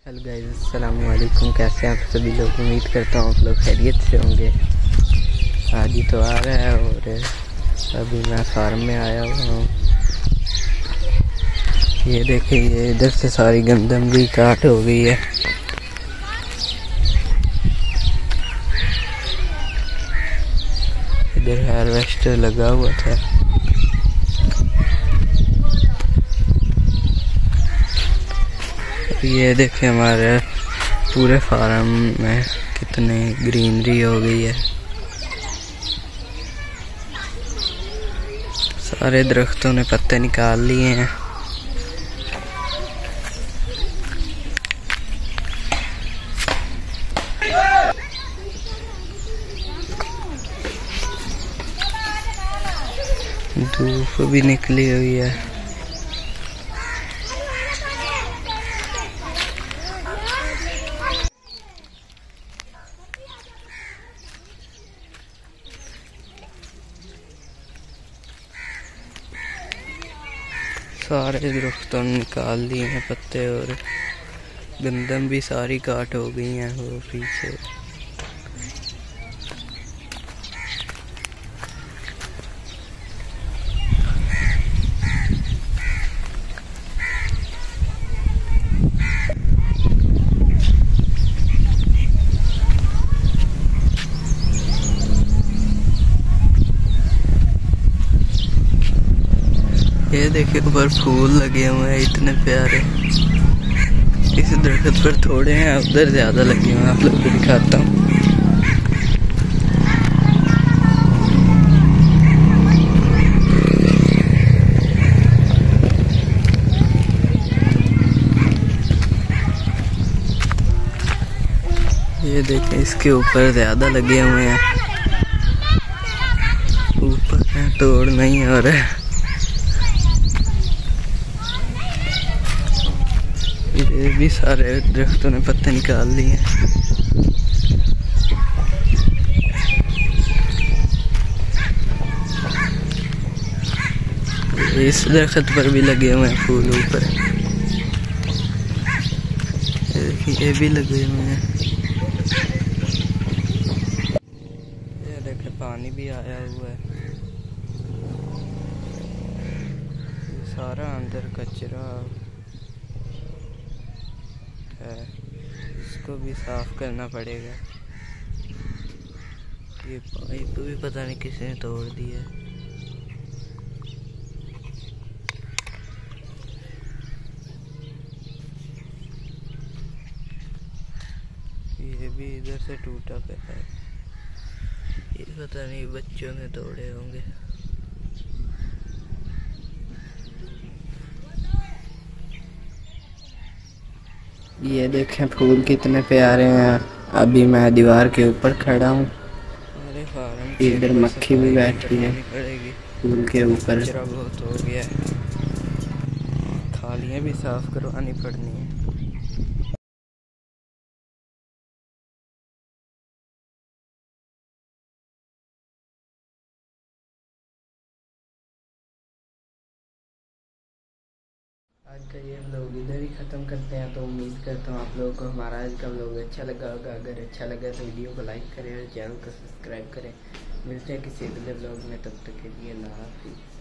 Hello guys, अस्सलाम वालेकुम। कैसे हैं आप सभी लोग? उम्मीद करता हूँ आप लोग खैरियत से होंगे। आज ही तो आ रहा है और अभी मैं फार्म में आया हुआ हूँ। ये देखिए, ये इधर से सारी गंदम भी काट हो गई है। इधर हार्वेस्टर लगा हुआ था। ये देखिए हमारे पूरे फार्म में कितनी ग्रीनरी हो गई है। सारे दरख्तों ने पत्ते निकाल लिए हैं। धूप भी निकली हुई है। सारे दरख्तों ने निकाल लिए हैं पत्ते और गंदम भी सारी काट हो गई हैं वो पीछे। ये देखिए ऊपर फूल लगे हुए हैं इतने प्यारे। इस दरख्त पर थोड़े हैं, उधर ज्यादा लगे हुए हैं। आप लोग को दिखाता हूँ। ये देखें, इसके ऊपर ज्यादा लगे हुए हैं। ऊपर है, तोड़ नहीं हो रहा है। ये भी सारे दरख्तों ने पत्ते निकाल लिए हैं। इस दरख्त पर भी लगे हुए हैं फूल ऊपर। ये भी लगे हुए हैं। ये देखे पानी भी आया हुआ है। ये सारा अंदर कचरा है, इसको भी साफ करना पड़ेगा। ये पाइप भी पता नहीं किसने तोड़ दिया। ये भी इधर से टूटा पे है। ये पता नहीं बच्चों ने तोड़े होंगे। ये देखें फूल कितने प्यारे हैं। अभी मैं दीवार के ऊपर खड़ा हूँ। इधर मक्खी भी बैठी है फूल के ऊपर। कचरा बहुत हो गया है, खालियाँ भी साफ करवानी पड़नी है। आज का ये व्लॉग इधर ही ख़त्म करते हैं। तो उम्मीद करता हूँ आप लोगों को हमारा आज का व्लॉग अच्छा लगा होगा। अगर अच्छा लगा तो वीडियो को लाइक करें और चैनल को सब्सक्राइब करें। मिलते हैं किसी अगले व्लॉग में, तब तक के लिए अल्लाह हाफिज़।